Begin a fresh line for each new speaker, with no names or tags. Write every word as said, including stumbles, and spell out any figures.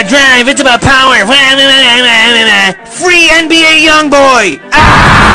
drive, it's about power. Free N B A Youngboy! Ah!